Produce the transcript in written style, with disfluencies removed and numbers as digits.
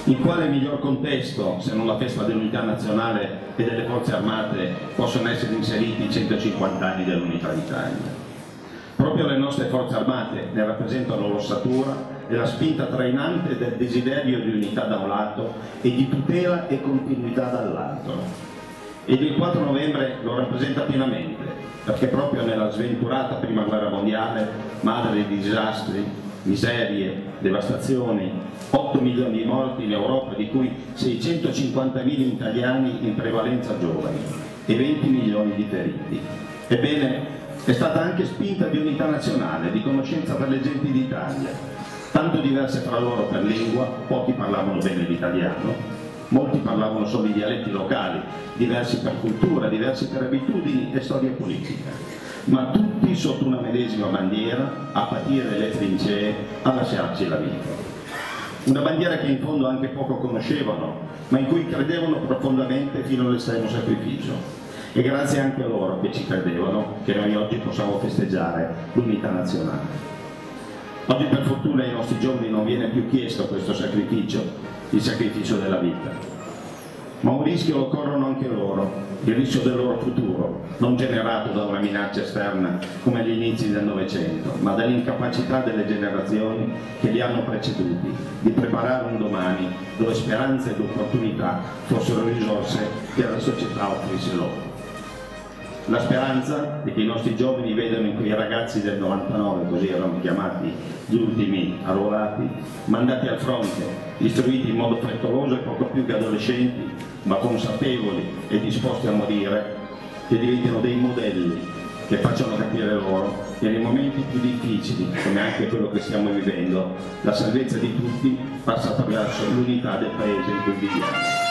In quale miglior contesto, se non la festa dell'unità nazionale e delle forze armate, possono essere inseriti i 150 anni dell'unità d'Italia? Proprio le nostre forze armate ne rappresentano l'ossatura e la spinta trainante del desiderio di unità da un lato e di tutela e continuità dall'altro. Ed il 4 novembre lo rappresenta pienamente, perché proprio nella sventurata Prima Guerra Mondiale, madre di disastri, miserie, devastazioni, 8 milioni di morti in Europa, di cui 650.000 italiani in prevalenza giovani e 20 milioni di feriti. Ebbene, è stata anche spinta di unità nazionale, di conoscenza per le genti d'Italia, tanto diverse fra loro per lingua, pochi parlavano bene l'italiano, molti parlavano solo i dialetti locali, diversi per cultura, diversi per abitudini e storia politica, ma tutti sotto una medesima bandiera, a patire le trincee, a lasciarci la vita. Una bandiera che in fondo anche poco conoscevano, ma in cui credevano profondamente fino all'estremo sacrificio. E grazie anche a loro che ci credevano, che noi oggi possiamo festeggiare l'unità nazionale. Oggi per fortuna ai nostri giovani non viene più chiesto questo sacrificio, il sacrificio della vita. Ma un rischio lo corrono anche loro, il rischio del loro futuro, non generato da una minaccia esterna come agli inizi del Novecento, ma dall'incapacità delle generazioni che li hanno preceduti di preparare un domani dove speranza ed opportunità fossero risorse che la società offrisse loro. La speranza è che i nostri giovani vedano in quei ragazzi del 99, così erano chiamati gli ultimi arruolati, mandati al fronte, istruiti in modo frettoloso e poco più che adolescenti, ma consapevoli e disposti a morire, che diventino dei modelli che facciano capire loro che nei momenti più difficili, come anche quello che stiamo vivendo, la salvezza di tutti passa attraverso l'unità del Paese in cui viviamo.